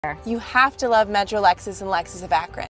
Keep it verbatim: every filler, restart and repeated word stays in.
You have to love Metro Lexus and Lexus of Akron.